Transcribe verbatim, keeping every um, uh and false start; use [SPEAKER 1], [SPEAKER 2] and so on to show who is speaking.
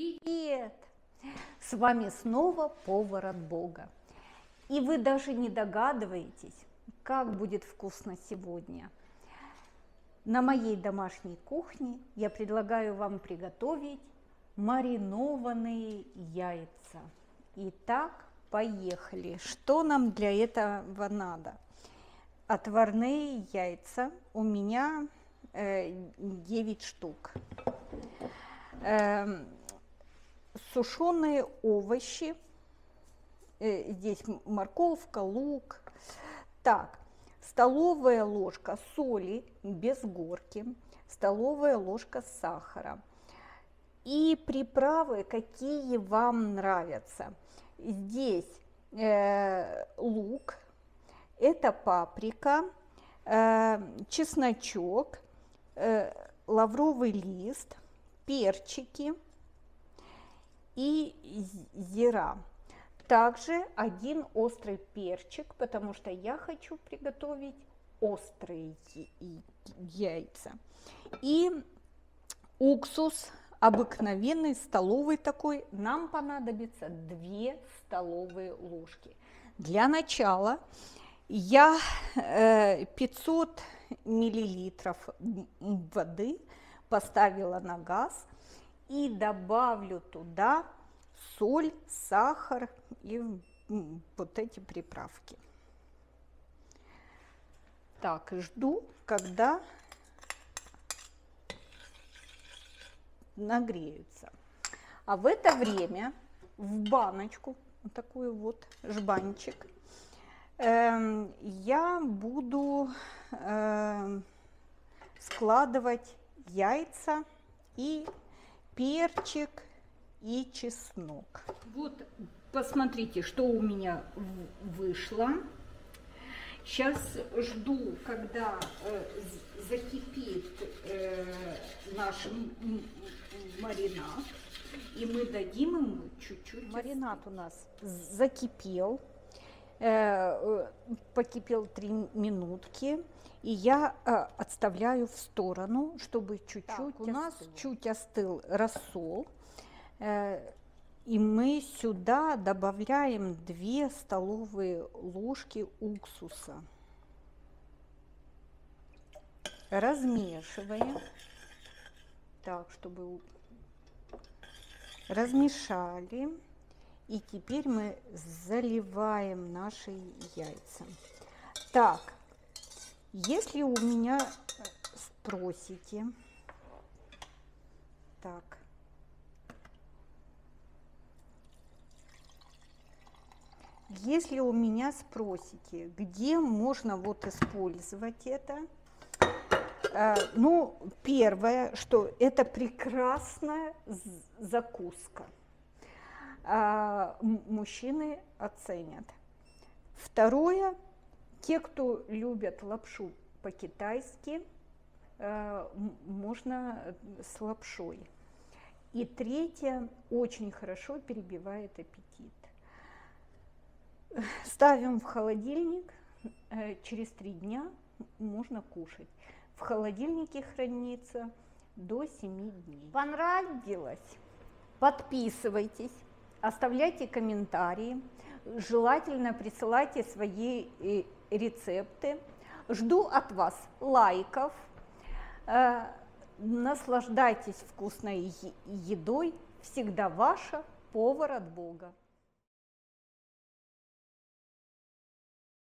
[SPEAKER 1] Привет! С вами снова повар от Бога. И вы даже не догадываетесь, как будет вкусно сегодня. На моей домашней кухне я предлагаю вам приготовить маринованные яйца. Итак, поехали. Что нам для этого надо? Отварные яйца. У меня э, девять штук. Э, сушеные овощи. Э, здесь морковка, лук. Так, столовая ложка соли без горки, столовая ложка сахара. И приправы, какие вам нравятся. Здесь э, лук, это паприка, э, чесночок, э, лавровый лист, перчики и зира. Также один острый перчик, потому что я хочу приготовить острые яйца. И уксус обыкновенный, столовый такой, нам понадобится две столовые ложки. Для начала я пятьсот миллилитров воды поставила на газ и добавлю туда соль, сахар и вот эти приправки. Так, жду, когда нагреются. А в это время в баночку, вот такой вот жбанчик, э, я буду э, складывать яйца и перчик и чеснок. Вот посмотрите, что у меня вышло. Сейчас жду, когда э, закипит э, наш маринад, и мы дадим ему чуть-чуть. Маринад у нас закипел, э, покипел три минутки, и я э, отставляю в сторону, чтобы чуть-чуть. У нас чуть остыл рассол. И мы сюда добавляем две столовые ложки уксуса. Размешиваем. Так, чтобы размешали. И теперь мы заливаем наши яйца. Так, если у меня спросите, так, если у меня спросите, где можно вот использовать это, э, ну, первое, что это прекрасная закуска. Э, мужчины оценят. Второе, те, кто любят лапшу по-китайски, э, можно с лапшой. И третье, очень хорошо перебивает аппетит. Ставим в холодильник, через три дня можно кушать. В холодильнике хранится до семи дней. Понравилось? Подписывайтесь, оставляйте комментарии, желательно присылайте свои рецепты. Жду от вас лайков, наслаждайтесь вкусной едой. Всегда ваша повар от Бога.